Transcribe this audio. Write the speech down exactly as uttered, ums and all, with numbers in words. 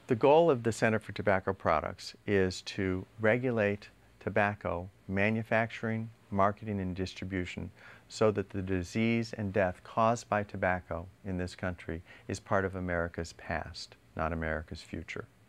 The goal of the Center for Tobacco Products is to regulate tobacco manufacturing, marketing, and distribution so that the disease and death caused by tobacco in this country is part of America's past, not America's future.